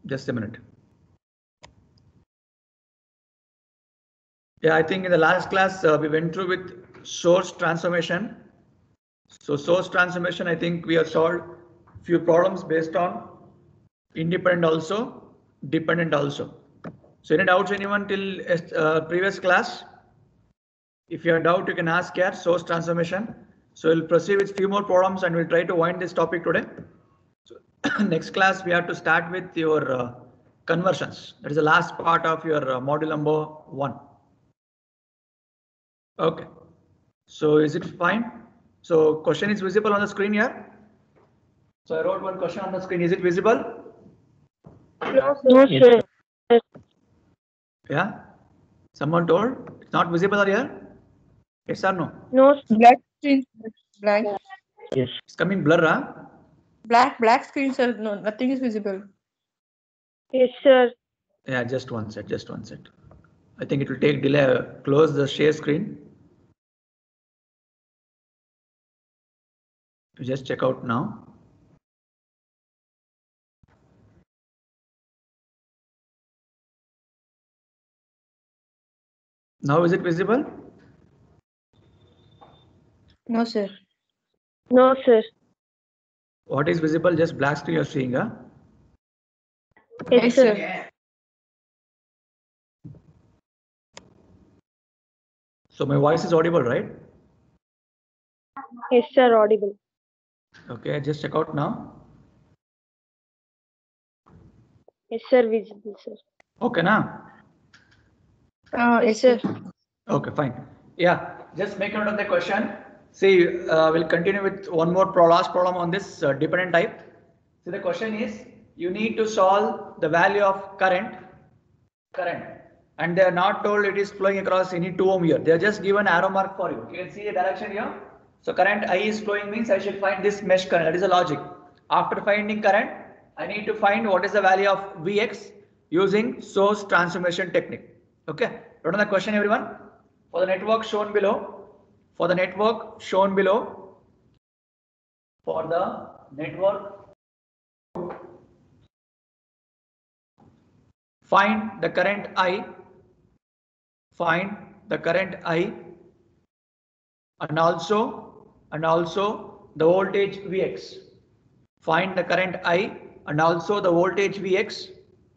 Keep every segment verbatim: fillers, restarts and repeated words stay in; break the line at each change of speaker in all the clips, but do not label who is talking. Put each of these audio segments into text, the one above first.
Just a minute. Yeah, I think in the last class uh, we went through with source transformation. So source transformation, I think we have solved few problems based on independent also, dependent also. So any doubts anyone till uh, previous class? If you have doubt, you can ask here, source transformation. So we'll proceed with few more problems and we'll try to wind this topic today. So next class we have to start with your uh, conversions. That is the last part of your uh, module number one. Okay. So is it fine? So question is visible on the screen here. So I wrote one question on the screen. Is it visible?
No, sir.
Yeah. Someone told it's not visible here. Yes or no?
No, black screen, blank.
Yes.
It's coming blur, huh?
Black, black screen, sir. No, nothing is visible.
Yes, sir.
Yeah, just one set, just one set. I think it will take delay. Close the share screen. You just check out now. Now is it visible?
No, sir.
No, sir.
What is visible? Just black screen you're seeing, huh?
Yes, sir.
So my voice is audible, right?
Yes, sir. Audible.
Okay, just check out now.
Yes, sir. Visible, sir.
Okay, now.
Uh, yes, sir.
Okay, fine. Yeah, just make note of the question. See, uh, we'll continue with one more pro last problem on this uh, dependent type. So the question is, you need to solve the value of current, current, and they are not told it is flowing across any two ohm here. They are just given arrow mark for you. You can see the direction here. So current I is flowing means I should find this mesh current. That is the logic. After finding current, I need to find what is the value of Vx using source transformation technique. Okay. Note on the question, everyone. For the network shown below, for the network shown below, for the network, find the current I, find the current I, and also, and also the voltage Vx. Find the current I and also the voltage Vx,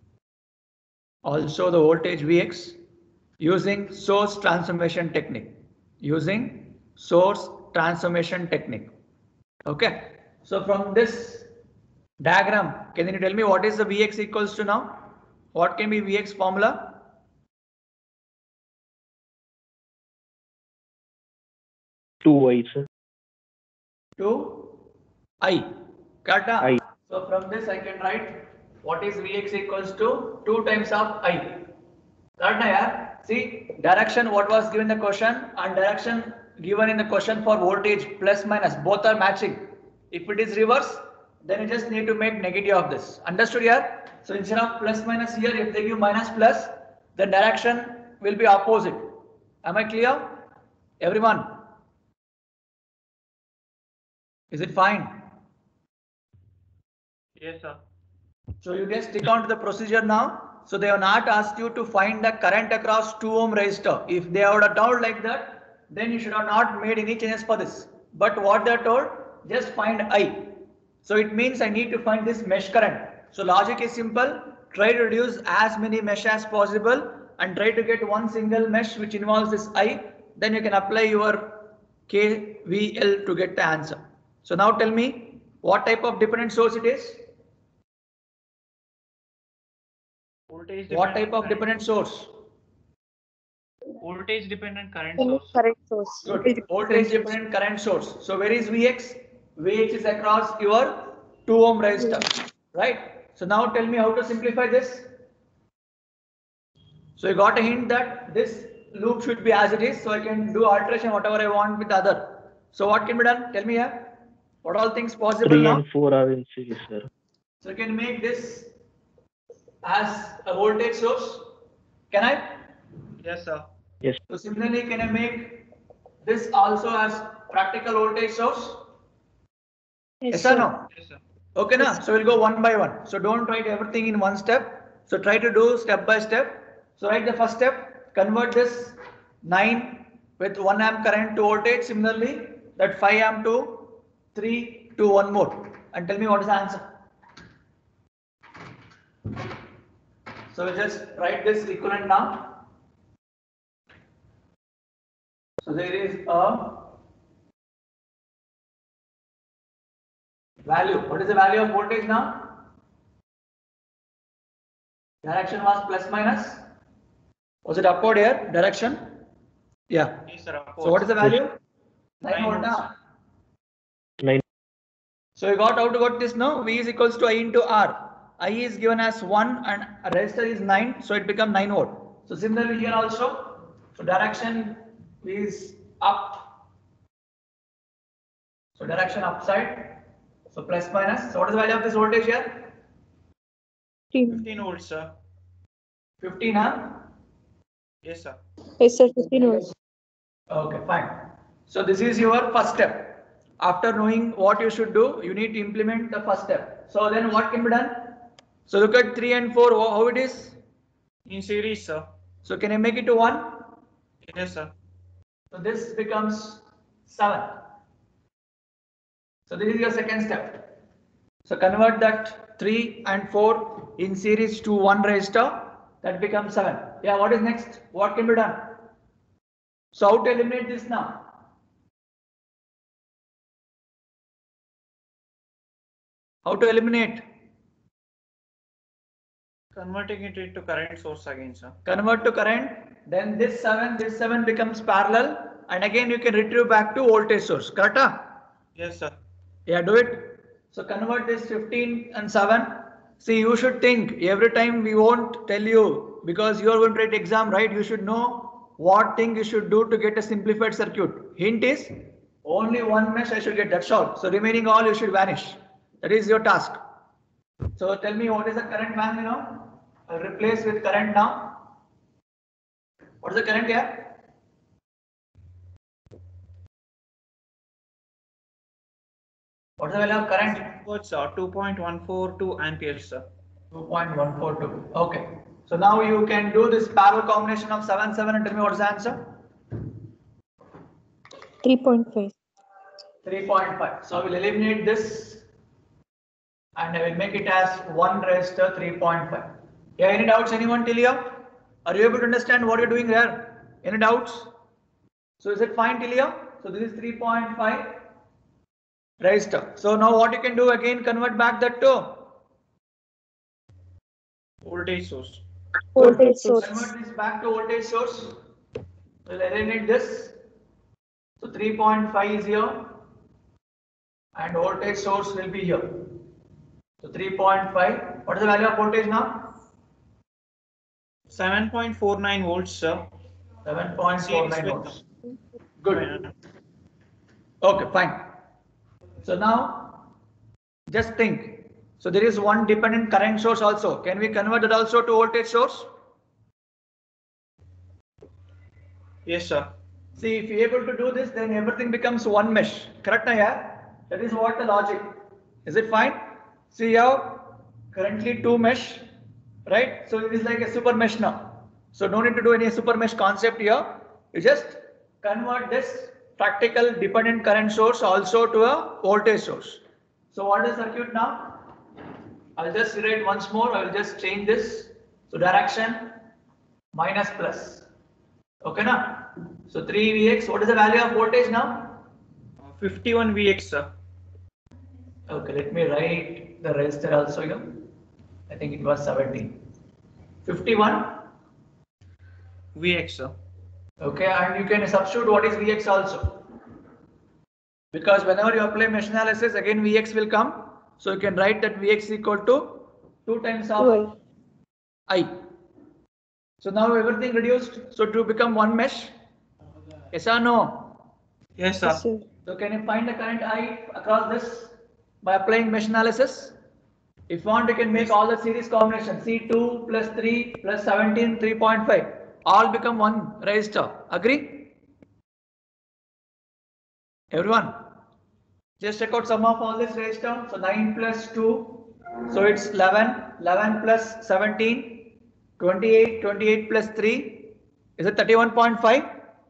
also the voltage Vx using source transformation technique, using source transformation technique. Okay, so from this diagram, can you tell me what is the Vx equals to now? What can be Vx formula?
two I, sir.
two I. Correct?
I.
So from this I can write what is Vx equals to two times of I. Correct? Yeah? See, direction what was given in the question and direction given in the question for voltage plus minus both are matching. If it is reverse, then you just need to make negative of this. Understood here? So instead of plus minus here, if they give minus plus, the direction will be opposite. Am I clear? Everyone? Is it fine?
Yes, sir.
So you just stick on to the procedure now. So they have not asked you to find the current across two ohm resistor. If they would have told like that, then you should have not made any changes for this. But what they are told, just find I. So it means I need to find this mesh current. So logic is simple. Try to reduce as many mesh as possible and try to get one single mesh which involves this I. Then you can apply your K V L to get the answer. So now tell me what type of dependent source it is.
Voltage
What type of
current
dependent source?
Voltage dependent current source.
Current source.
Good. Voltage dependent current source. So where is Vx? Vx is across your two ohm resistor, right? So now tell me how to simplify this. So you got a hint that this loop should be as it is. So I can do alteration whatever I want with the other. So what can be done? Tell me here. What all things possible
three
now?
and four are in series, sir.
So you can make this as a voltage source. Can I?
Yes, sir.
Yes.
So similarly, can I make this also as practical voltage source?
Yes,
Yes or
sir.
no?
Yes, sir.
Okay, na? So we'll go one by one. So don't write everything in one step. So try to do step by step. So write the first step, convert this nine with one amp current to voltage. Similarly, that five amp to three to one more. And tell me what is the answer. So we'll just write this equivalent now. So there is a value. What is the value of voltage now? Direction was plus minus. Was it upward here? Direction? Yeah.
Yes, sir.
So what is the value?
Nine
nine volt
volts.
now.
Nine.
So you got how to got this now? V is equals to I into R. I is given as one and a resistor is nine. So it becomes nine volt. So similarly here also. So direction is up. So direction upside. So plus minus. So what is the value of this voltage here?
fifteen volts, sir.
fifteen, huh?
Yes, sir.
Yes, sir. fifteen volts.
Okay, fine. So this is your first step. After knowing what you should do, you need to implement the first step. So then what can be done? So look at three and four, how it is?
In series, sir.
So can I make it to one?
Yes, sir.
So this becomes seven. So this is your second step. So convert that three and four in series to one resistor. That becomes seven. Yeah, what is next? What can be done? So how to eliminate this now? How to eliminate?
Converting it into current source again, sir.
Convert to current. Then this seven, this seven becomes parallel. And again you can retrieve back to voltage source. Correct? Huh?
Yes, sir.
Yeah, do it. So convert this fifteen and seven. See, you should think every time we won't tell you because you are going to write exam, right? You should know what thing you should do to get a simplified circuit. Hint is only one mesh I should get, that's all. So remaining all you should vanish. That is your task. So tell me what is the current value now? I'll replace with current now. What is the current here? What is the value of current?
Volts, sir. two point one four two amperes, sir.
two point one four two. Okay. So now you can do this parallel combination of seven, seven and tell me what is the answer?
three point five.
three point five. So I will eliminate this and I will make it as one resistor three point five. Yeah, any doubts anyone till here? Are you able to understand what you're doing there? Any doubts? So is it fine till here? So this is three point five resistor. So now what you can do again, convert back that to
Voltage source.
Voltage source.
convert this back to voltage source. We'll eliminate this. So three point five is here and voltage source will be here. So three point five. What is the value of voltage now?
seven point four nine volts, sir.
seven point four nine
Series with-
volts. Good. Okay, fine. So now just think. So there is one dependent current source also. Can we convert that also to voltage source?
Yes, sir.
See, if you're able to do this, then everything becomes one mesh. Correct, na, yeah? That is what the logic. Is it fine? See, you have currently two mesh, right? So it is like a super mesh now. So no need to do any super mesh concept here. You just convert this practical dependent current source also to a voltage source. So what is the circuit now? I'll just rewrite once more. I will just change this. So direction minus plus. Okay, na? So three V X. What is the value of voltage now?
fifty-one V X, sir.
Okay, let me write the resistor also here. I think it was seventeen. fifty-one.
V X, sir.
Okay, and you can substitute what is V X also. Because whenever you apply mesh analysis, again V X will come. So you can write that V X is equal to two times of I. So now everything reduced. So to become one mesh. Yes or no?
Yes, sir.
Yes, sir.
So can you find the current I across this by applying mesh analysis? If you want, you can make all the series combination C two plus three plus seventeen, three point five. All become one resistor. Agree? Everyone? Just check out sum of all this raised term. So nine plus two, so it's eleven, eleven plus seventeen, twenty-eight, twenty-eight plus three, is it thirty-one point five?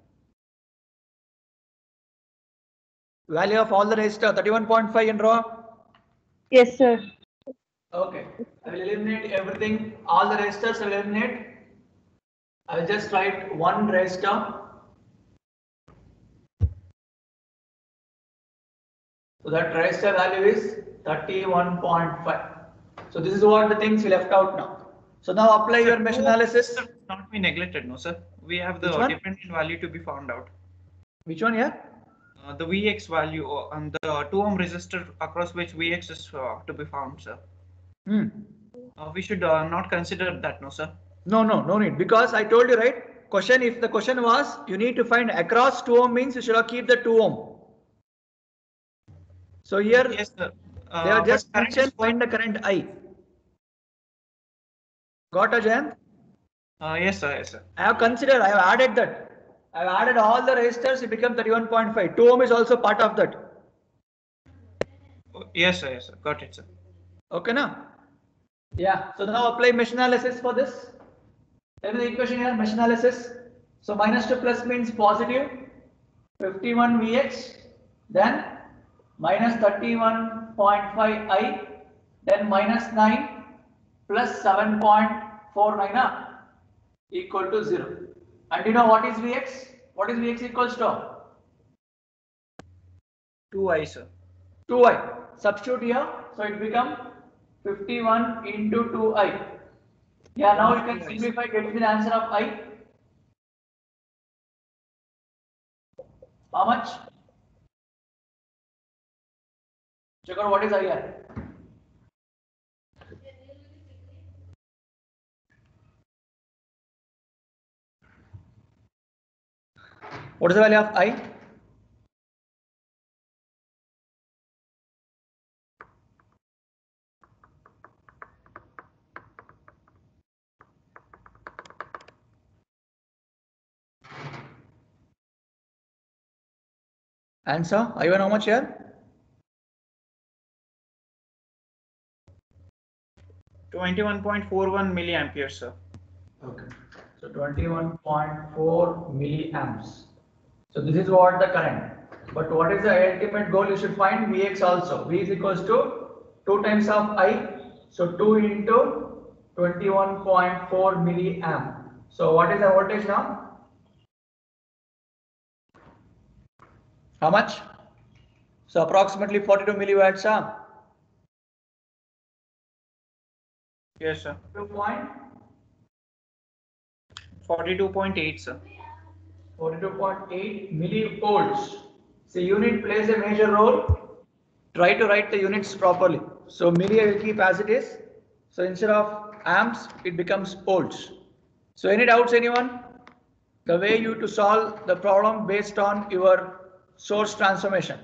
Value of all the raised term, thirty-one point five in row.
Yes, sir.
Okay, I will eliminate everything, all the registers I will eliminate. I will just write one register. So that register value is thirty-one point five. So this is what the things we left out now. So now apply your mesh analysis.
Sir, not be neglected, no sir. We have the
Which one?
dependent value to be found out.
Which one here?
Uh, the V X value uh, and the two ohm resistor across which V X is uh, to be found, sir.
Hmm.
Uh, we should uh, not consider that, no sir.
No, no, no need, because I told you, right? Question, if the question was you need to find across two ohm, means you should have keep the two ohm. So here
Yes, sir. Uh,
they are
but
just
current is
mentioned find the current I. Got a Jayant?
Uh, yes, sir. Yes, sir.
I have considered, I have added that. I have added all the resistors, it become thirty-one point five. two ohm is also part of that.
Oh, yes, sir. Yes, sir. Got it, sir.
Okay, now? Yeah, so now apply mesh analysis for this. Tell me the equation here, mesh analysis. So minus two plus means positive, fifty-one V X, then minus thirty-one point five I, then minus nine plus seven point four nine uh, equal to zero. And you know what is V X? What is V X equals to?
two I, sir.
two I. Substitute here, so it become fifty-one into two I. Yeah, now you can simplify, get me the answer of I. How much? Check out what is I here. What is the value of I? Answer, I one how much here?
twenty-one point four one milliamperes, sir.
Okay. So twenty-one point four milliamps. So this is what the current. But what is the ultimate goal? You should find V X also. V is equals to two times of I. So two into twenty-one point four milliamp. So what is the voltage now? How much? So approximately forty-two milliwatts. Huh?
Yes, sir.
two point
forty-two point eight, sir.
forty-two point eight millivolts. So unit plays a major role. Try to write the units properly. So milli I will keep as it is. So instead of amps, it becomes volts. So any doubts, anyone? The way you to solve the problem based on your source transformation.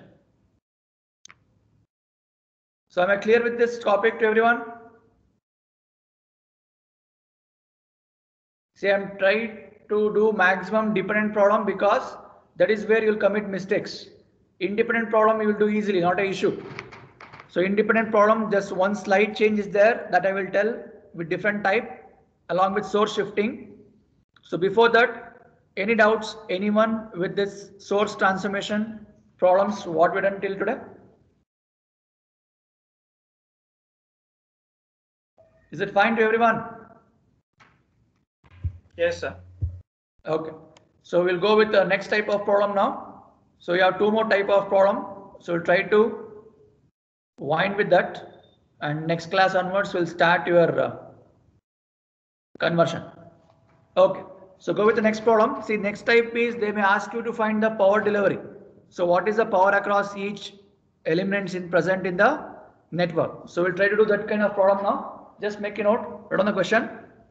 So am I clear with this topic to everyone? See, I'm trying to do maximum dependent problem because that is where you'll commit mistakes. Independent problem you will do easily, not an issue. So independent problem, just one slight change is there that I will tell with different type along with source shifting. So before that, any doubts, anyone with this source transformation problems, what we done till today? Is it fine to everyone?
Yes, sir.
Okay. So we'll go with the next type of problem now. So you have two more type of problem. So we'll try to wind with that. And next class onwards, we'll start your uh, conversion. Okay. So go with the next problem. See, next type is they may ask you to find the power delivery. So what is the power across each elements in present in the network? So we'll try to do that kind of problem now. Just make a note, write on the question.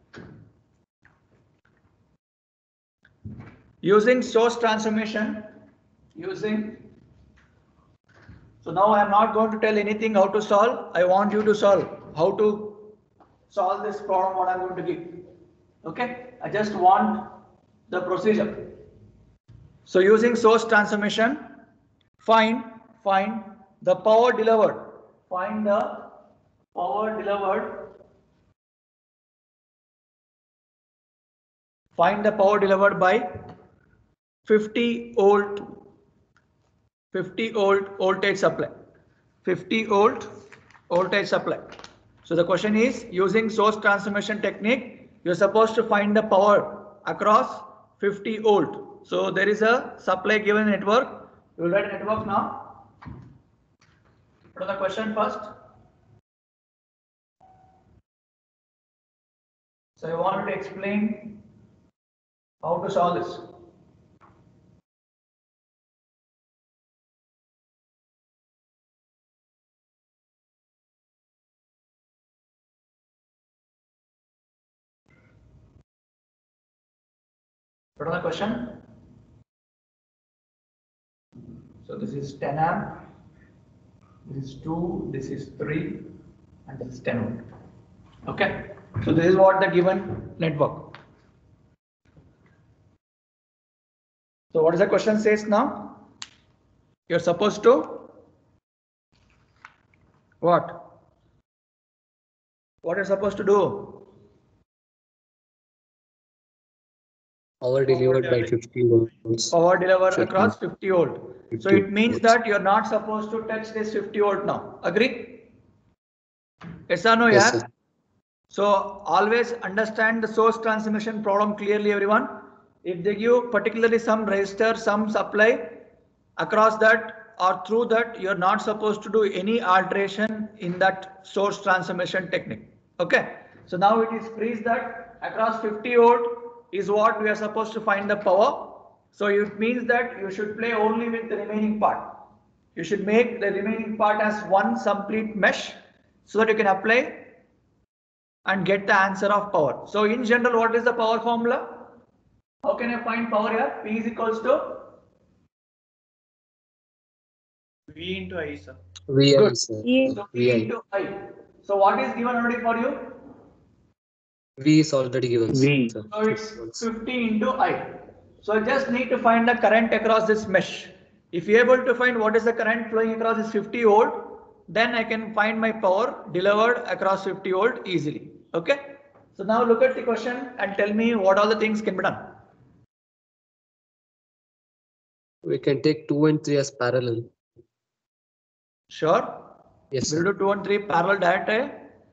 Using source transformation, using, so now I am not going to tell anything how to solve. I want you to solve how to solve this problem what I am going to give. Okay, I just want the procedure. So using source transformation, find, find the power delivered. Find the power delivered. Find the power delivered by fifty volt, fifty volt voltage supply. fifty volt voltage supply. So the question is, using source transformation technique, you're supposed to find the power across fifty volt. So there is a supply given network. You will write network now. Put the question first. So I wanted to explain how to solve this. What is the question? So this is ten amp, this is two, this is three, and this is ten volt. Okay. So this is what the given network. So what does the question says now? You're supposed to what? What are you supposed to do?
Power delivered by fifty volts.
Power delivered
fifty.
across fifty volt. So
fifty
it means
volts.
that you're not supposed to touch this fifty volt now. Agree? Yes or no?
Yes,
Yeah.
sir.
So always understand the source transmission problem clearly, everyone. If they give particularly some resistor, some supply, across that or through that, you're not supposed to do any alteration in that source transformation technique. Okay. So now it is freeze that across fifty volt is what we are supposed to find the power. So it means that you should play only with the remaining part. You should make the remaining part as one complete mesh so that you can apply and get the answer of power. So in general, what is the power formula? How can I find power here? P is equals to
V into I, sir.
V I,
Good.
sir.
E
so P
V I.
into I. So what is given already for you?
V is already given,
V.
sir.
So it's fifty into I. So I just need to find the current across this mesh. If you're able to find what is the current flowing across this fifty volt, then I can find my power delivered across fifty volt easily. Okay. So now look at the question and tell me what all the things can be done.
We can take two and three as parallel.
Sure.
Yes,
We'll
sir.
do two and three parallel direct. eh?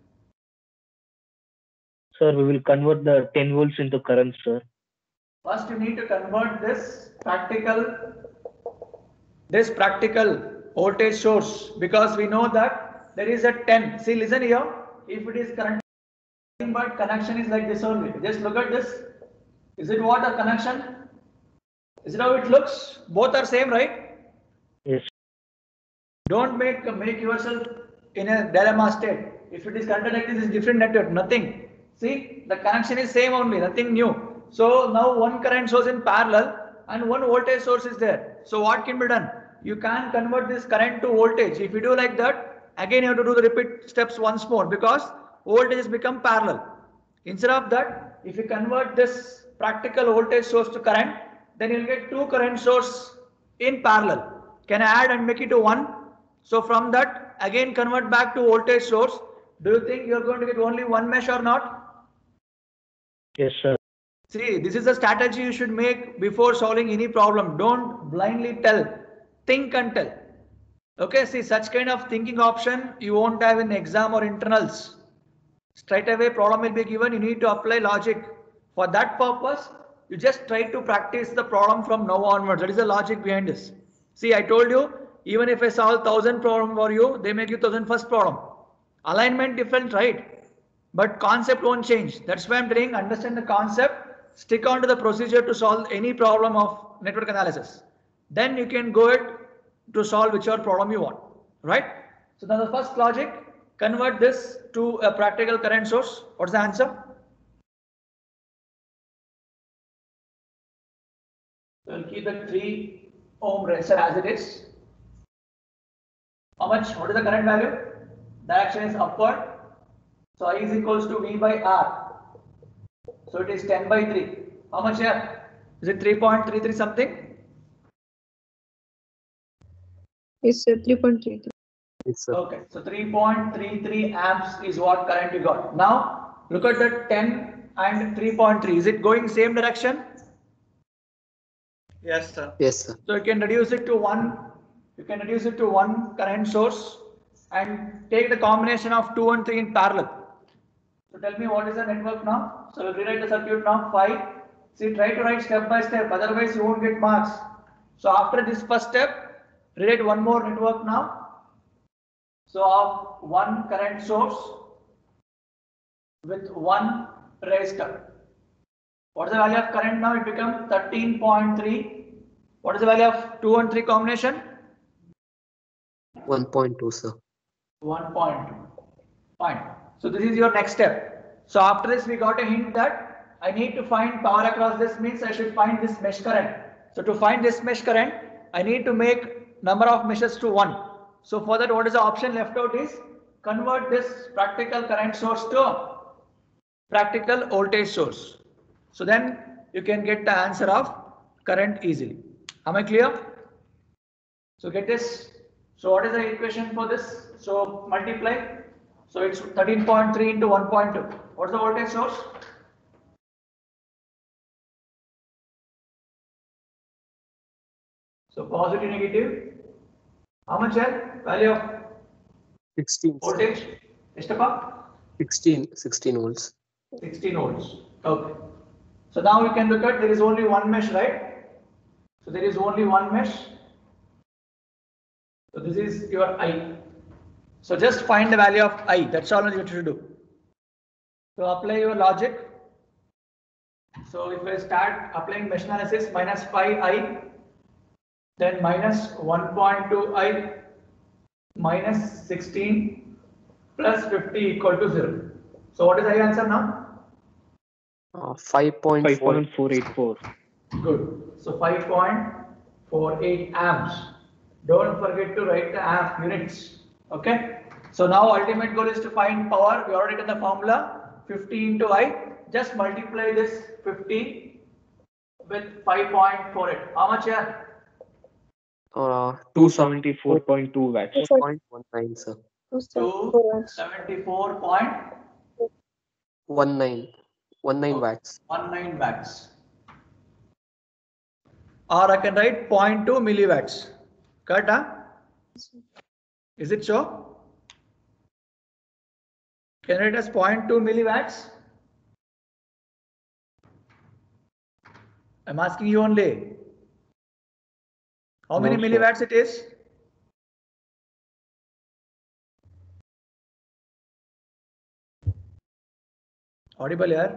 Sir, we will convert the ten volts into current, sir.
First, you need to convert this practical, this practical voltage source, because we know that there is a ten. See, listen here. If it is current, but connection is like this only. Just look at this. Is it what a connection? Is it how it looks? Both are same, right?
Yes.
Don't make make yourself in a dilemma state. If it is connected like this, is different network. Nothing. See, the connection is same only. Nothing new. So now one current source in parallel and one voltage source is there. So what can be done? You can convert this current to voltage. If you do like that, again you have to do the repeat steps once more because voltage has become parallel. Instead of that, if you convert this practical voltage source to current, then you'll get two current source in parallel. Can I add and make it to one? So from that, again convert back to voltage source. Do you think you're going to get only one mesh or not?
Yes, sir.
See, this is a strategy you should make before solving any problem. Don't blindly tell. Think and tell. Okay, see, such kind of thinking option you won't have in exam or internals. Straight away problem will be given. You need to apply logic. For that purpose, you just try to practice the problem from now onwards. That is the logic behind this. See, I told you, even if I solve thousand problem for you, they make you thousand first problem. Alignment different, right? But concept won't change. That's why I'm telling, understand the concept. Stick on to the procedure to solve any problem of network analysis. Then you can go ahead to solve whichever problem you want, right? So now the first logic, convert this to a practical current source. What's the answer? We'll keep the three ohm resistor as it is. How much? What is the current value? Direction is upward. So I is equals to V by R. So it is ten by three. How much here? Is it three point three three something?
is uh, three point three three.
Yes, sir.
Okay, so three point three three amps is what current you got. Now look at the ten and three point three. Is it going same direction?
Yes, sir.
Yes, sir.
So you can reduce it to one. You can reduce it to one current source and take the combination of two and three in parallel. So tell me what is the network now? So we'll rewrite the circuit now. Five. See, try to write step by step. Otherwise, you won't get marks. So after this first step, rewrite one more network now. So of one current source with one resistor. What is the value of current now? It becomes thirteen point three. What is the value of two and three combination?
one point two, sir.
one point two. Fine. So this is your next step. So after this, we got a hint that I need to find power across this, means I should find this mesh current. So to find this mesh current, I need to make number of meshes to one. So for that, what is the option left out is convert this practical current source to practical voltage source. So then you can get the answer of current easily. Am I clear? So get this. So what is the equation for this? So multiply. So it's thirteen point three into one point two. What's the voltage source? So positive, negative. How much here? Value of
sixteen. sir.
voltage? Estapa?
sixteen, sixteen volts.
sixteen volts. Okay. So now we can look at there is only one mesh, right? So there is only one mesh. So this is your I. So just find the value of I. That's all you should do. So apply your logic. So if I start applying mesh analysis, minus five I, then minus one point two I, minus sixteen plus fifty equal to zero. So what is the answer now?
Uh, five point
Five
four.
point four eight four.
Good. So five point four eight amps. Don't forget to write the amp units. Okay. So now ultimate goal is to find power. We already done the formula. fifty into I. Just multiply this fifty with five point four eight. How much here?
Uh,
two seventy-four point two watts.
two point one nine, sir.
Two
two
watts.
seventy-four point
one nine. one nine
Okay.
watts.
one nine watts. Or I can write zero point two milliwatts. Correct, huh? Is it so? Can I write as zero point two milliwatts? I'm asking you only. How many
No, sir.
milliwatts it is? Audible here.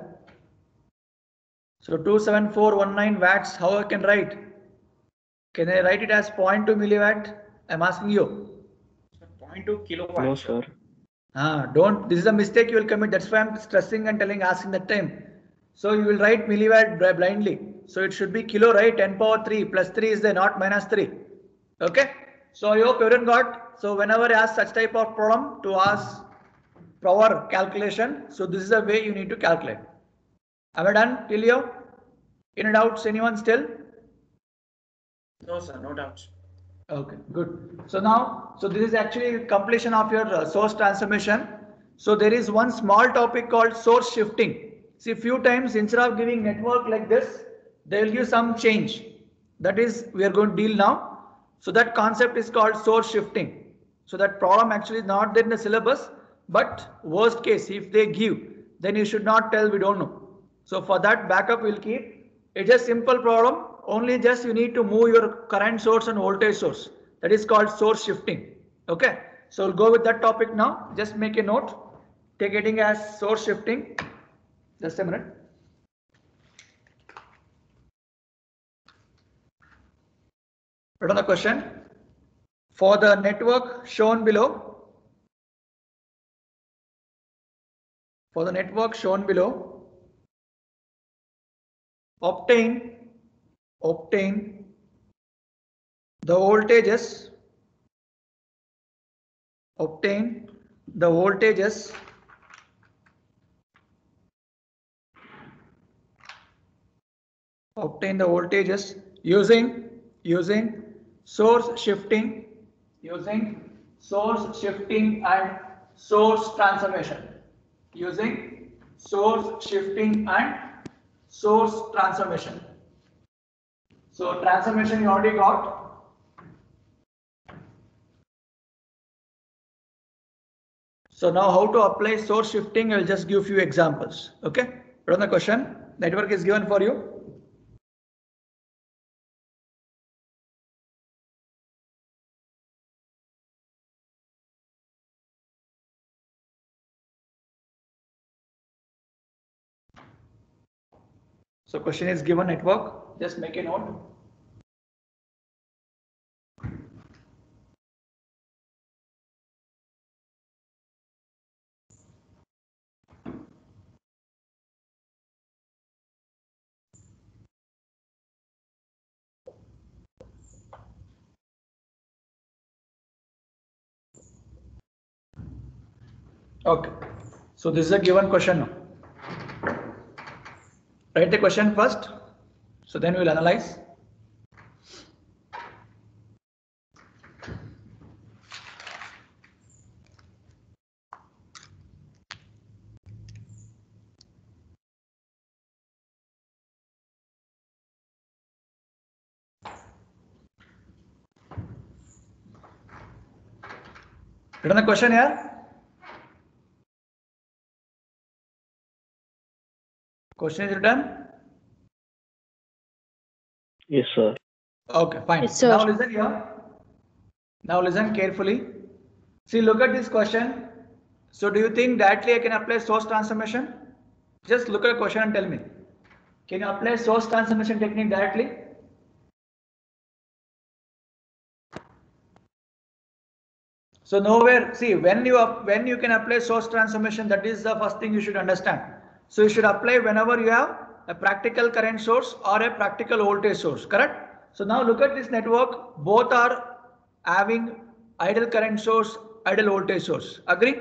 So two seven four one nine watts, how I can write? Can I write it as zero point two milliwatt? I'm asking you.
zero point two kilowatts.
No, sir.
Ah, don't, this is a mistake you will commit. That's why I'm stressing and telling, asking that time. So you will write milliwatt bl- blindly. So it should be kilo, right? ten power three plus three is there, not minus three. Okay. So I hope everyone got. So whenever I ask such type of problem to ask power calculation, so this is the way you need to calculate. Am I done till here? Any doubts? Anyone still?
No, sir, no doubts.
Okay, good. So now, so this is actually completion of your uh, source transformation. So there is one small topic called source shifting. See, few times instead of giving network like this, they will give some change. That is, we are going to deal now. So that concept is called source shifting. So that problem actually is not there in the syllabus, but worst case, if they give, then you should not tell we don't know. So for that backup, we'll keep. It's a simple problem. Only just you need to move your current source and voltage source. That is called source shifting. Okay. So we'll go with that topic now. Just make a note. Take it as source shifting. Just a minute. Put on the question. For the network shown below, for the network shown below, obtain, obtain the voltages, obtain the voltages obtain the voltages using using source shifting using source shifting and source transformation. Using source shifting and source transformation. So transformation you already got. So now how to apply source shifting, I will just give few examples. Okay, run the question. Network is given for you. So question is given network, just make a note. Okay, so this is a given question now. Write the question first, so then we'll analyze. Written the question here. Question is written.
Yes, sir.
Okay, fine.
Yes, sir.
Now listen here. Now listen carefully. See, look at this question. So do you think directly I can apply source transformation? Just look at the question and tell me. Can you apply source transformation technique directly? So nowhere, see, when you up, when you can apply source transformation, that is the first thing you should understand. So you should apply whenever you have a practical current source or a practical voltage source, correct? So now look at this network, both are having ideal current source, ideal voltage source. Agree?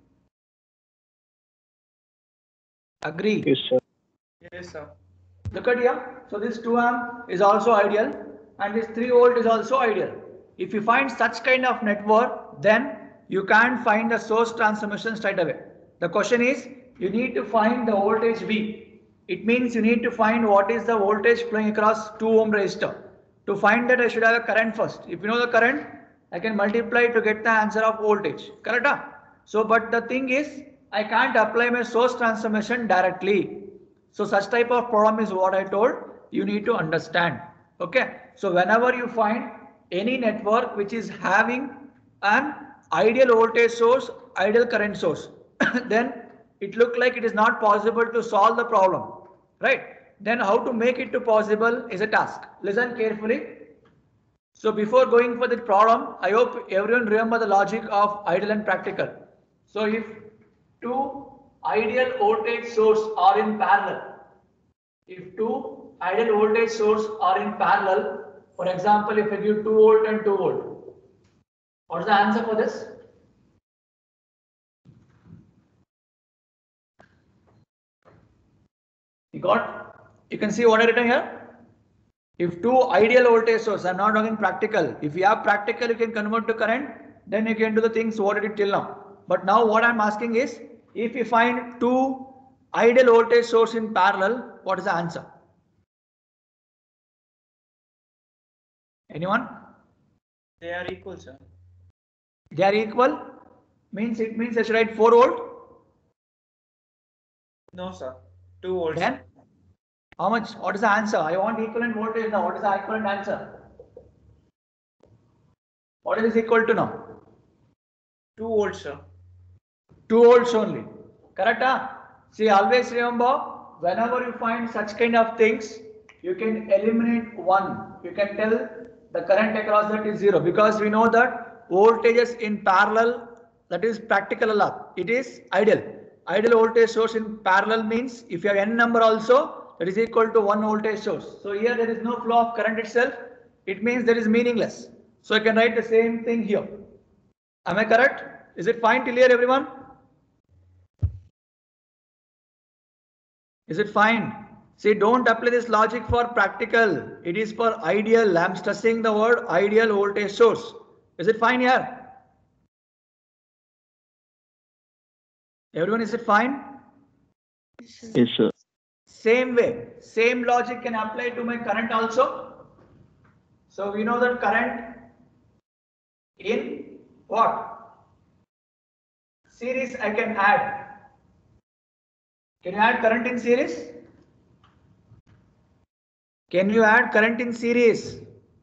Agree?
Yes, sir.
Yes, sir.
Look at here. So this two amp is also ideal and this three volt is also ideal. If you find such kind of network, then you can't find the source transformation straight away. The question is, you need to find the voltage V. It means you need to find what is the voltage flowing across two ohm resistor. To find that, I should have a current first. If you know the current, I can multiply to get the answer of voltage. Correct? Huh? So, but the thing is, I can't apply my source transformation directly. So such type of problem is what I told you need to understand. Okay. So whenever you find any network which is having an ideal voltage source, ideal current source, then it look like it is not possible to solve the problem, right? Then how to make it to possible is a task. Listen carefully. So before going for the problem, I hope everyone remember the logic of ideal and practical. So if two ideal voltage source are in parallel, if two ideal voltage source are in parallel, for example, if I give two volt and two volt, what's the answer for this? You got? You can see what I written here. If two ideal voltage sources, I'm not talking practical. If you have practical, you can convert to current, then you can do the things what I did till now. But now what I'm asking is, if you find two ideal voltage source in parallel, what is the answer? Anyone?
They are equal, sir.
They are equal? Means it means I should write four volt.
No, sir. Two volts.
Then how much? What is the answer? I want equivalent voltage now. What is the equivalent answer? What is this equal to now?
Two volts, sir.
Two volts only. Correct? Huh? See, always remember, whenever you find such kind of things, you can eliminate one. You can tell the current across that is zero, because we know that voltages in parallel, that is practical a lot. It is ideal. Ideal voltage source in parallel means if you have n number also, that is equal to one voltage source. So here there is no flow of current itself. It means there is meaningless. So I can write the same thing here. Am I correct? Is it fine till here, everyone? Is it fine? See, don't apply this logic for practical. It is for ideal. I'm stressing the word ideal voltage source. Is it fine here? Everyone, is it fine?
Yes, sir.
Same way, same logic can apply to my current also. So we know that current in what? Series I can add. Can you add current in series? Can you add current in series?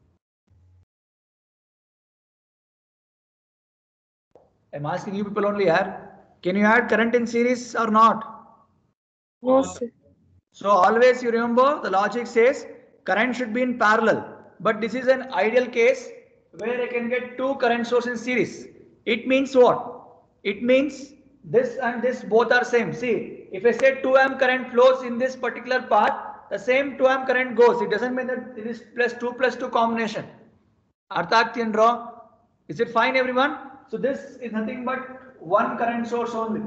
I'm asking you people only here. Can you add current in series or not?
No, sir.
So always you remember the logic says current should be in parallel. But this is an ideal case where I can get two current sources in series. It means what? It means this and this both are same. See, if I say two amp current flows in this particular path, the same two amp current goes. It doesn't mean that it is plus two plus two combination. Arthakti draw. Is it fine, everyone? So this is nothing but one current source only.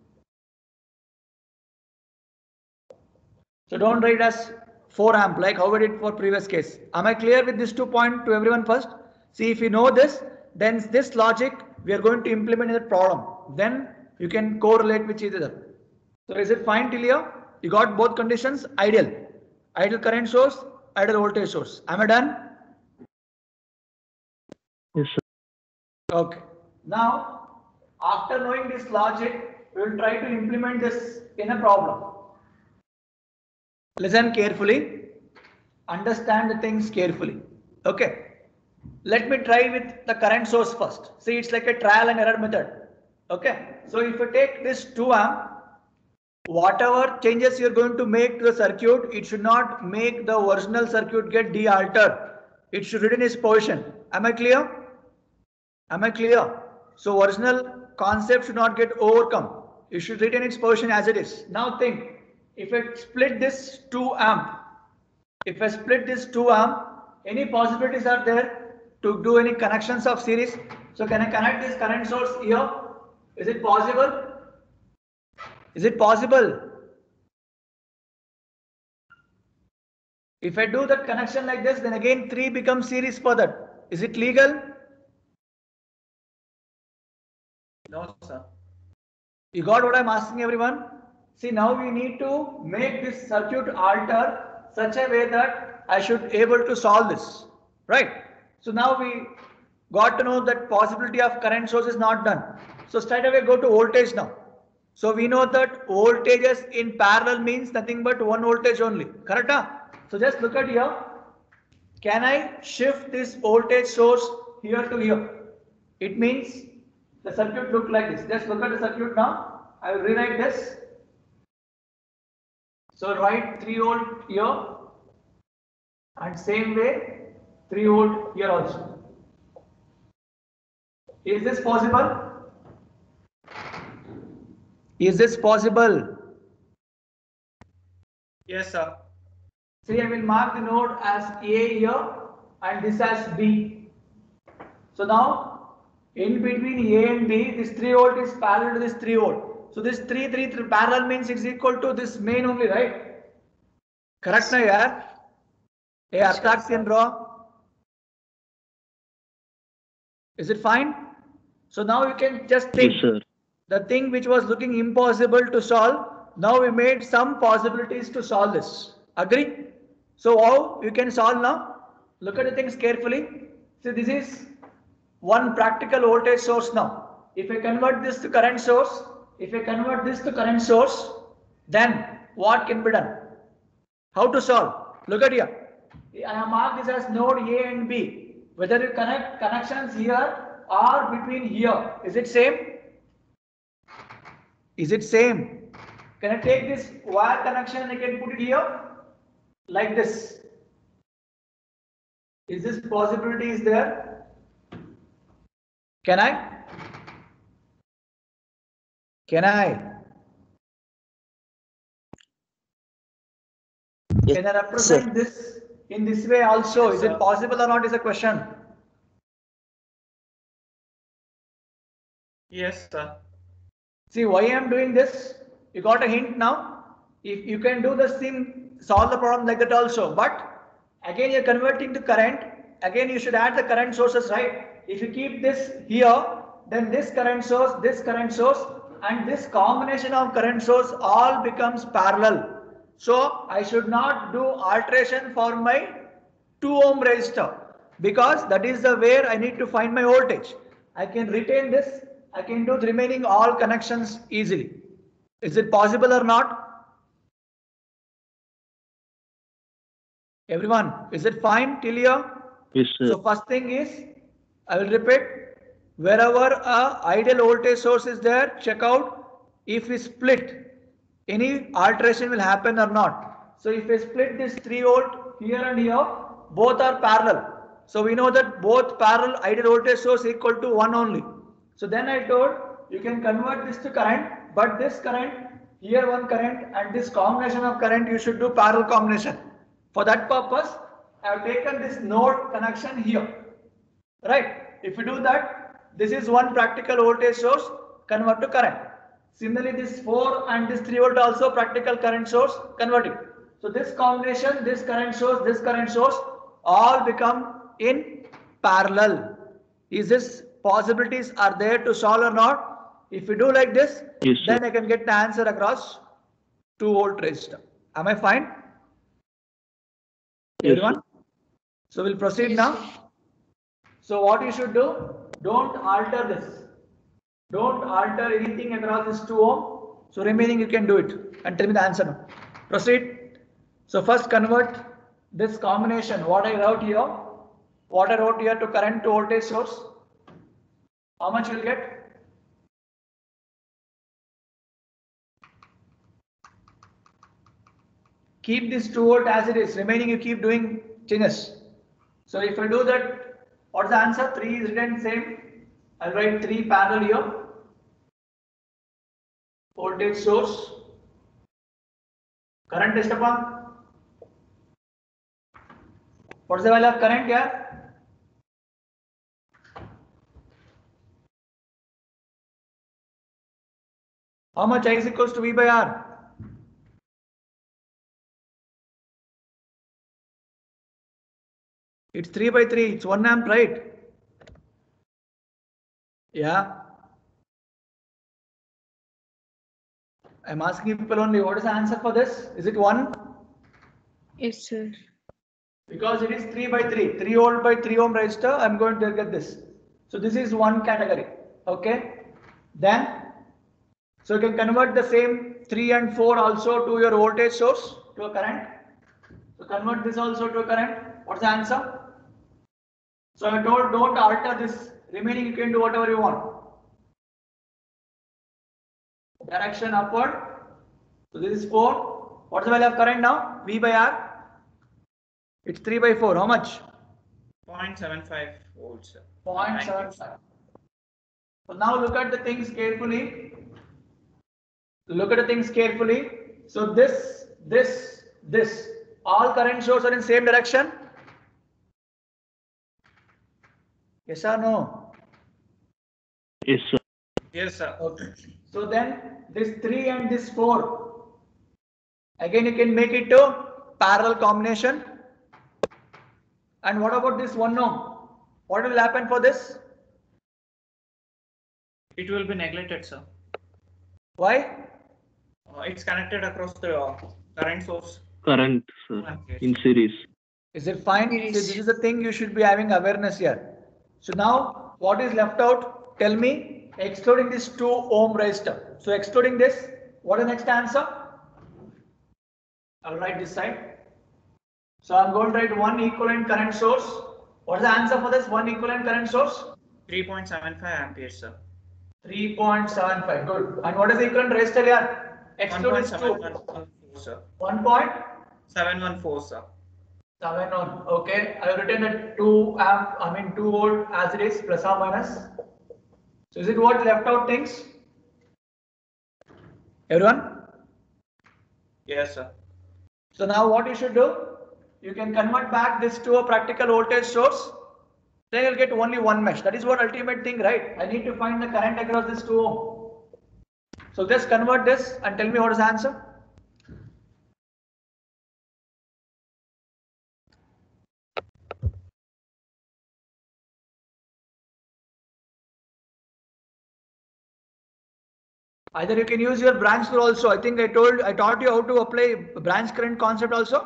So don't write as four amp like how we did for previous case. Am I clear with this two point to everyone first? See, if you know this, then this logic we are going to implement in the problem. Then you can correlate with each other. So is it fine till here? You got both conditions? Ideal. Ideal current source, ideal voltage source. Am I done?
Yes, sir.
Okay. Now, after knowing this logic, we will try to implement this in a problem. Listen carefully. Understand the things carefully. Okay. Let me try with the current source first. See, it's like a trial and error method. Okay. So if you take this two amp, whatever changes you're going to make to the circuit, it should not make the original circuit get de-altered. It should retain its position. Am I clear? Am I clear? So original concept should not get overcome. It should retain its position as it is. Now think, if I split this two amp, if I split this two amp, any possibilities are there to do any connections of series? So can I connect this current source here? Is it possible? Is it possible? If I do that connection like this, then again three becomes series for that. Is it legal? No, sir. You got what I'm asking, everyone? See, now we need to make this circuit alter such a way that I should able to solve this, right? So now we got to know that possibility of current source is not done. So straight away go to voltage now. So we know that voltages in parallel means nothing but one voltage only, correct? Huh? So just look at here. Can I shift this voltage source here to here? It means the circuit look like this. Just look at the circuit now. I will rewrite this. So write three volt here and same way three volt here also. Is this possible? Is this possible?
Yes, sir.
See, I will mark the node as A here and this as B. So now in between A and B, this three volt is parallel to this three volt. So this three, three, three parallel means it's equal to this main only, right? Correct na yaar? Hey, Arthakti draw. Is it fine? So now you can just think.
Yes, sir.
The thing which was looking impossible to solve, now we made some possibilities to solve this. Agree? So how you can solve now? Look at the things carefully. See, this is one practical voltage source now. If I convert this to current source, if I convert this to current source, then what can be done? How to solve? Look at here. I have marked this as node A and B. Whether you connect connections here or between here, is it same? Is it same? Can I take this wire connection and I can put it here like this? Is this possibility is there? Can I? Can I?
Yes,
Can I represent this in this way also?
Yes,
is
sir.
it possible or not is a question.
Yes, sir.
See why I am doing this? You got a hint now? If you can do the same, solve the problem like that also. But again you're converting to current. Again you should add the current sources, right? If you keep this here, then this current source, this current source, and this combination of current source all becomes parallel. So I should not do alteration for my two ohm resistor, because that is the where I need to find my voltage. I can retain this, I can do the remaining all connections easily. Is it possible or not? Everyone, is it fine till here?
Yes, sir.
So first thing is, I will repeat, wherever a ideal voltage source is there, check out if we split, any alteration will happen or not. So if we split this three volt here and here, both are parallel. So we know that both parallel ideal voltage source equal to one only. So then I told you can convert this to current, but this current, here one current and this combination of current you should do parallel combination. For that purpose, I have taken this node connection here. Right? If you do that, this is one practical voltage source, convert to current. Similarly, this four and this three volt also practical current source, convert it. So this combination, this current source, this current source, all become in parallel. Is this possibilities are there to solve or not? If you do like this,
Yes, sir.
then I can get the answer across two volt resistor. Am I fine?
Yes,
Everyone? So we'll proceed now. So what you should do, don't alter this. Don't alter anything across this two ohm. So remaining you can do it and tell me the answer now. Proceed. So first convert this combination, what I wrote here, what I wrote here to current to voltage source. How much you will get? Keep this two volt as it is, remaining you keep doing changes. So if I do that, what's the answer? three is written same. I'll write three parallel here. Voltage source. Current test upon. What's the value of current here? How much I is equals to V by R? It's three by three, it's one amp, right? Yeah. I'm asking people only, what is the answer for this? Is it one?
Yes, sir.
Because it is three by three, three volt by three ohm resistor, I'm going to get this. So this is one category, okay? Then, so you can convert the same three and four also to your voltage source, to a current. So convert this also to a current. What's the answer? So I told don't alter this, remaining you can do whatever you want. Direction upward. So this is four. What's the value of current now? V by R. It's three by four. How much?
zero point seven five volts.
zero point seven five. So now look at the things carefully. Look at the things carefully. So this, this, this, all current sources are in same direction. Yes or no?
Yes, sir.
Yes, sir.
Okay. So then this three and this four. Again you can make it to parallel combination. And what about this one ohm? What will happen for this?
It will be neglected, sir.
Why?
Uh, it's connected across the uh, current source.
Current, sir, in series.
Is it fine?
Yes.
See, this is the thing you should be having awareness here. So now what is left out? Tell me, excluding this two ohm resistor. So excluding this, what is the next answer? I'll write this side. So I'm going to write one equivalent current source. What is the answer for this one equivalent current source?
three point seven five amperes, sir.
three point seven five. Good. And what is the equivalent resistor here? Exclude this two.
one point seven one four, sir.
one point
seven one four, sir.
seven on. Okay. I have written that two amp, I mean two volt as it is, plus or minus. So is it what left out things? Everyone?
Yes, sir.
So now what you should do? You can convert back this to a practical voltage source. Then you'll get only one mesh. That is what ultimate thing, right? I need to find the current across this two ohm. So just convert this and tell me what is the answer. Either you can use your branch rule also. I think I told, I taught you how to apply branch current concept also.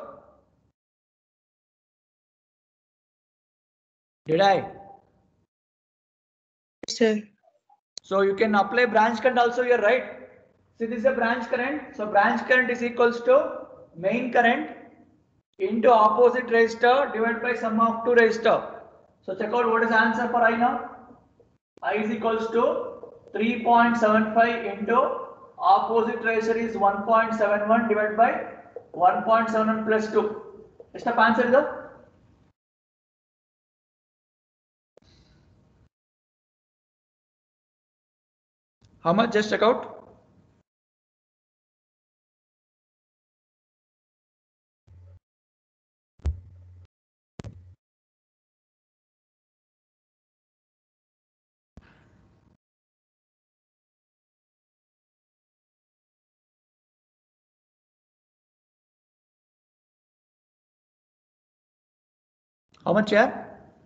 Did I?
Yes, sir.
So you can apply branch current also here, right? See, this is a branch current. So branch current is equals to main current into opposite resistor divided by sum of two resistor. So check out what is the answer for I now. I is equals to three point seven five into opposite resistor is one point seven one divided by one point seven one plus two. Is the answer there? How much? Just check out. How much here?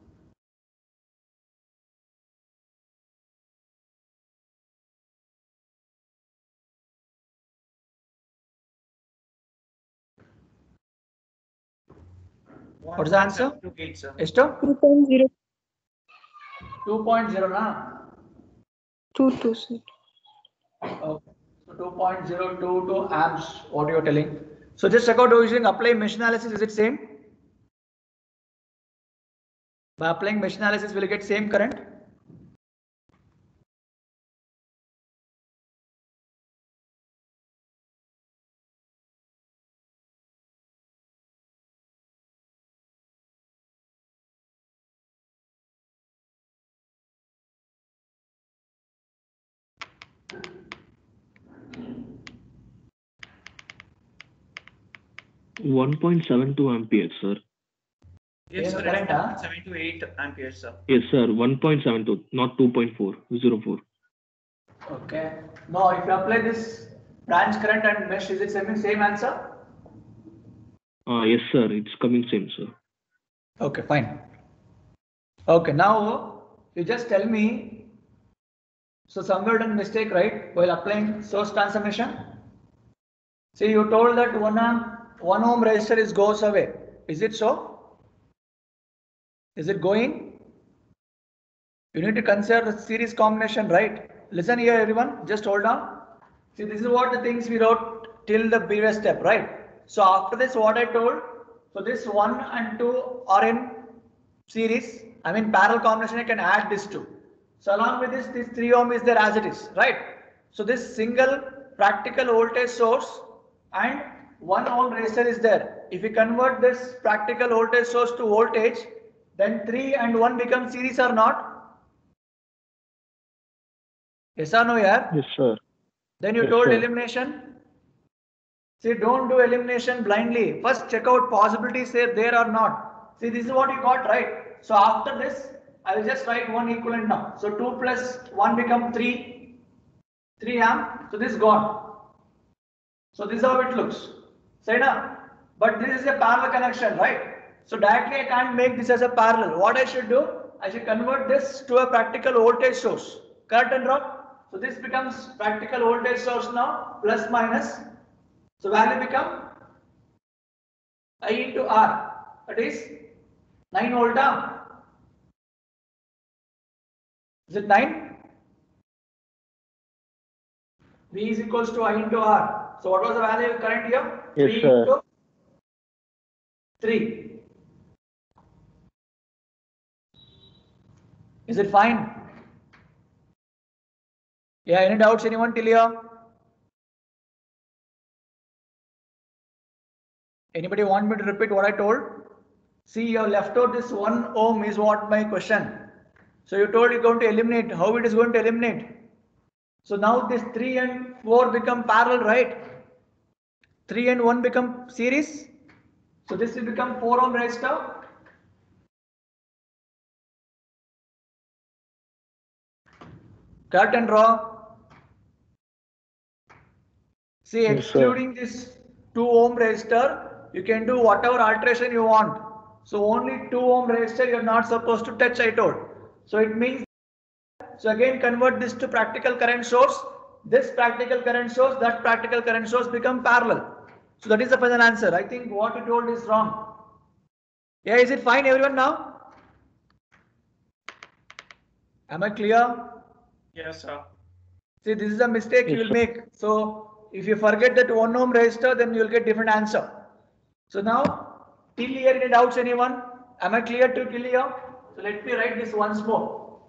What is the answer?
two eight, sir.
Esto?
two point zero
two point zero na?
two two, sir.
Okay. So two point zero two two amps, what you are telling. So just check out using apply mesh analysis, is it same? By applying mesh analysis, will you get same current?
one point seven two amperes, sir.
Yes,
Yes,
sir.
current, huh?
seven to eight amperes, sir.
Yes, sir. one point seven two, not two point four, zero four.
Okay. Now, if you apply this branch current and mesh, is it same same answer?
Uh, yes, sir. It's coming same, sir.
Okay, fine. Okay, now you just tell me. So somewhere done mistake, right? While applying source transformation. See, you told that one amp, one ohm resistor is goes away. Is it so? Is it going? You need to consider the series combination, right? Listen here, everyone. Just hold on. See, this is what the things we wrote till the previous step, right? So after this, what I told. So this one and two are in series. I mean parallel combination. I can add this two. So along with this, this three ohm is there as it is, right? So this single practical voltage source and one ohm resistor is there. If you convert this practical voltage source to voltage, then three and one become series or not? Yes or no, yeah?
Yes, sir.
Then you
Yes,
told
sir.
elimination. See, don't do elimination blindly. First check out possibilities say there or not. See, this is what you got, right? So after this, I will just write one equivalent now. So two plus one become three, three amp. So this is gone. So this is how it looks. Say now, but this is a parallel connection, right? So directly I can't make this as a parallel. What I should do? I should convert this to a practical voltage source. Correct and wrong? So this becomes practical voltage source now, plus minus. So value become I into R. That is nine volt. Is it nine? V is equals to I into R. So what was the value of current here?
Yes,
three
sir.
into three. Is it fine? Yeah, any doubts anyone till here? Anybody want me to repeat what I told? See, you have left out this one ohm is what my question. So you told you're going to eliminate. How it is going to eliminate? So now this three and four become parallel, right? three and one become series. So this will become four ohm resistor. Cut and draw. See,
Yes, sir.
excluding this two ohm resistor, you can do whatever alteration you want. So only two ohm resistor you are not supposed to touch, I told. So it means, so again convert this to practical current source. this practical current source, that practical current source become parallel. So that is the final answer. I think what you told is wrong. Yeah, is it fine everyone now? Am I clear?
Yes, sir.
See, this is a mistake you
Yes,
will
sir.
make. So if you forget that one ohm resistor, then you will get different answer. So now, till here, any doubts anyone? Am I clear to till here? So let me write this once more.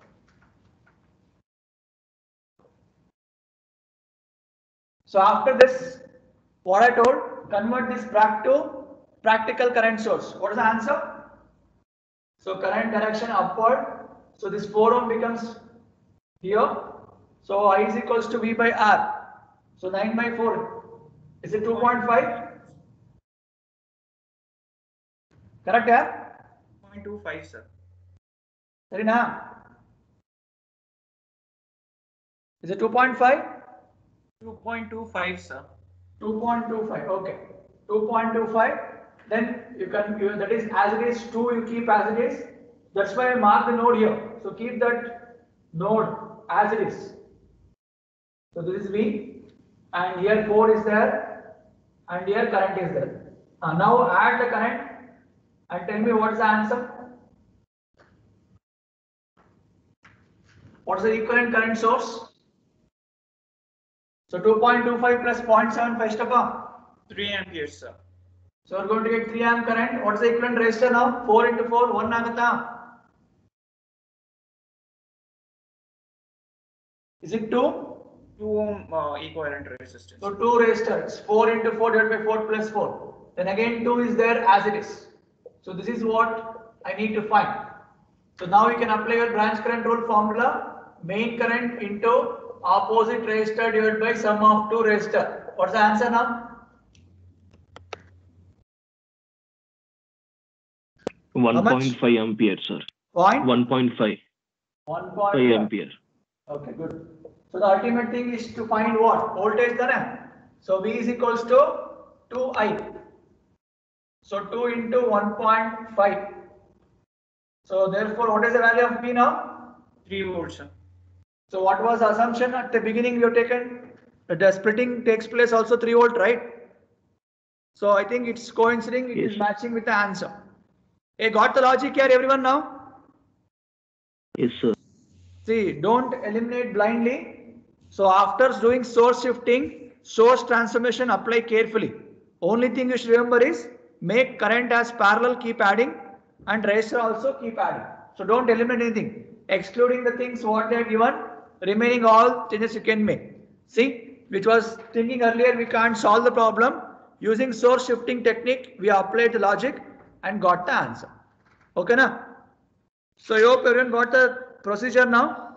So after this, what I told, convert this back to practical current source. What is the answer? So current direction upward. So this four ohm becomes here. So I is equals to V by R. So nine by four. Is it two point five? Correct, yeah?
zero point two five, sir.
Sorry, na? Is it two point five?
two point two five, sir.
two point two five, okay. two point two five, then you can, you, that is as it is two, you keep as it is. That's why I mark the node here. So keep that node as it is. So this is V, and here four is there, and here current is there. Uh, now add the current and tell me what is the answer. What's the equivalent current source? So two point two five plus zero point seven five step up.
three amperes, sir.
So we're going to get three amp current. What's the equivalent resistor now? four into four, one agata. Is it two?
two ohm uh, equivalent resistance.
So two resistors, four into four divided by four plus four. Then again two is there as it is. So this is what I need to find. So now you can apply your branch current rule formula. Main current into opposite resistor divided by sum of two resistor. What's the answer now?
one
much?
point five ampere, sir.
Point?
one point five.
one
five
point five
ampere.
Okay, good. So the ultimate thing is to find what? Voltage then. So V is equals to two I. So two into one point five. So therefore, what is the value of V now?
three volts, sir.
So what was the assumption at the beginning we have taken? That the splitting takes place also three volt, right? So I think it's coinciding, it
Yes.
is matching with the answer. Hey, got the logic here everyone now?
Yes, sir.
See, don't eliminate blindly. So after doing source shifting, source transformation, apply carefully. Only thing you should remember is make current as parallel, keep adding, and resistor also keep adding. So don't eliminate anything, excluding the things what they are given, remaining all changes you can make. See, which was thinking earlier, we can't solve the problem. Using source shifting technique, we applied the logic and got the answer. Okay, na? So I hope everyone got the procedure now.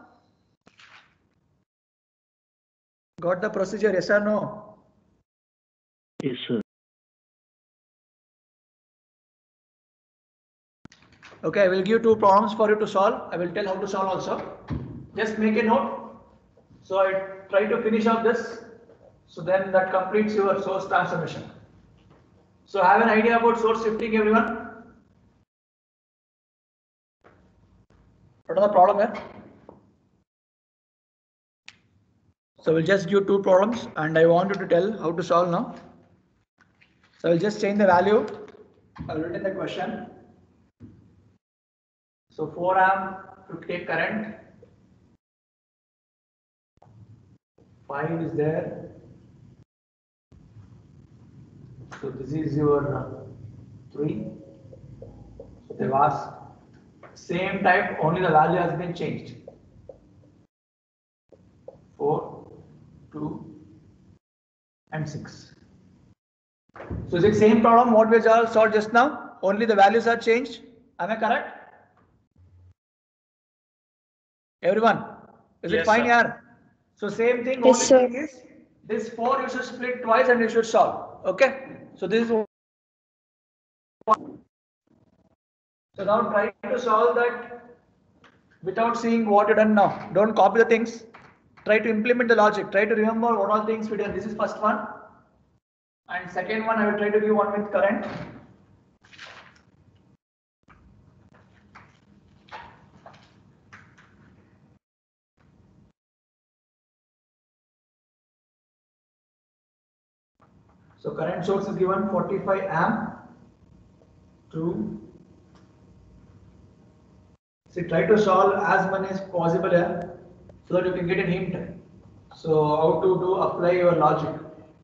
Got the procedure, yes or no?
Yes, sir.
Okay, I will give two problems for you to solve. I will tell how to solve also. Just make a note. So I try to finish up this. So then that completes your source transformation. So have an idea about source shifting, everyone? What are the problem here? So we'll just give two problems and I want you to tell how to solve now. So I'll just change the value. I'll write in the question. So four amp to take current. five is there. So this is your uh, three. So they've asked same type, only the value has been changed. four, two, and six. So is it same problem what we just solved just now? Only the values are changed. Am I correct? Everyone, is it
Yes,
fine
sir.
here? So same thing,
Yes,
only
sir.
thing is this four you should split twice and you should solve. Okay. So this is so now try to solve that without seeing what you done now. Don't copy the things. Try to implement the logic. Try to remember what all things we done. This is first one. And second one I will try to give one with current. So current source is given forty-five amp. True. See, try to solve as many as possible here so that you can get a hint. So how to do apply your logic.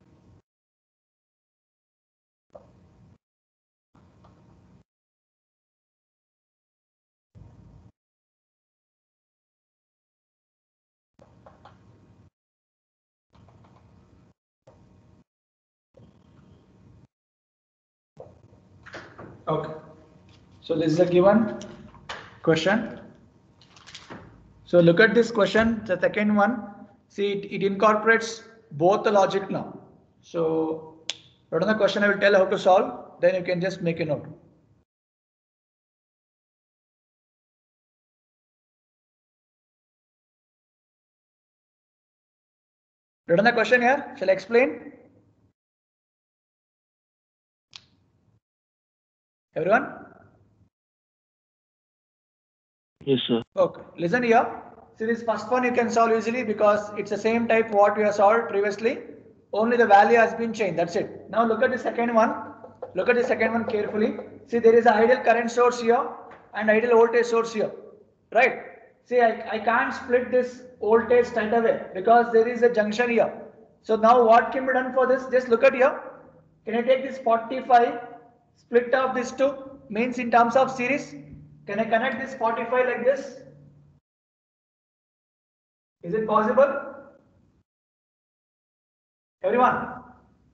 Okay. So this is a given question. So look at this question, the second one. See, it, it incorporates both the logic now. So write on the question, I will tell how to solve. Then you can just make a note. Write on the question here. Shall I explain? Everyone?
Yes, sir.
Okay, listen here. See, this first one you can solve easily because it's the same type what we have solved previously. Only the value has been changed. That's it. Now look at the second one. Look at the second one carefully. See, there is an ideal current source here and ideal voltage source here. Right? See, I, I can't split this voltage straight away because there is a junction here. So now what can be done for this? Just look at here. Can I take this forty-five, split off this two, means in terms of series? Can I connect this forty-five like this? Is it possible? Everyone?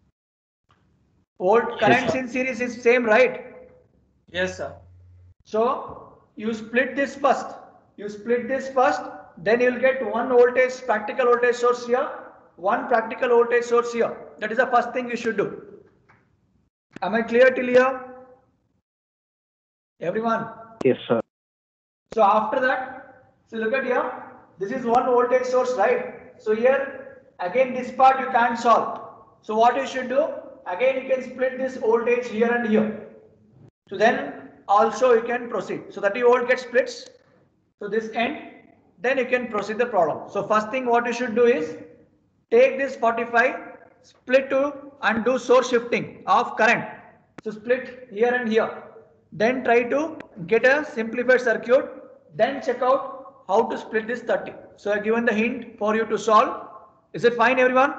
Volt currents in series is same, right?
Yes, sir.
So you split this first. You split this first, then you will get one voltage, practical voltage source here, one practical voltage source here. That is the first thing you should do. Am I clear till here? Everyone?
Yes, sir.
So after that, so look at here, this is one voltage source, right? So here, again this part you can't solve. So what you should do, again you can split this voltage here and here. So then also you can proceed. So thirty volt gets splits. So this end, then you can proceed the problem. So first thing what you should do is, take this forty-five, split to and do source shifting of current. So split here and here. Then try to get a simplified circuit. Then check out how to split this thirty. So I have given the hint for you to solve. Is it fine, everyone?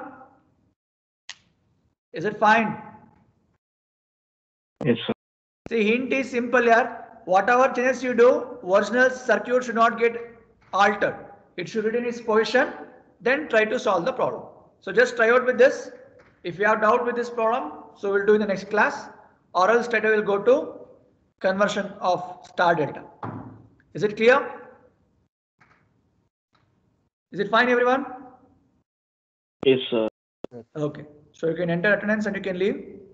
Is it fine?
Yes, sir.
See, hint is simple here. Whatever changes you do, original circuit should not get altered. It should retain its position. Then try to solve the problem. So just try out with this. If you have doubt with this problem, so we'll do in the next class. Or else straight away we'll go to conversion of star delta. Is it clear? Is it fine, everyone?
Yes, sir.
Okay. So you can enter attendance and you can leave.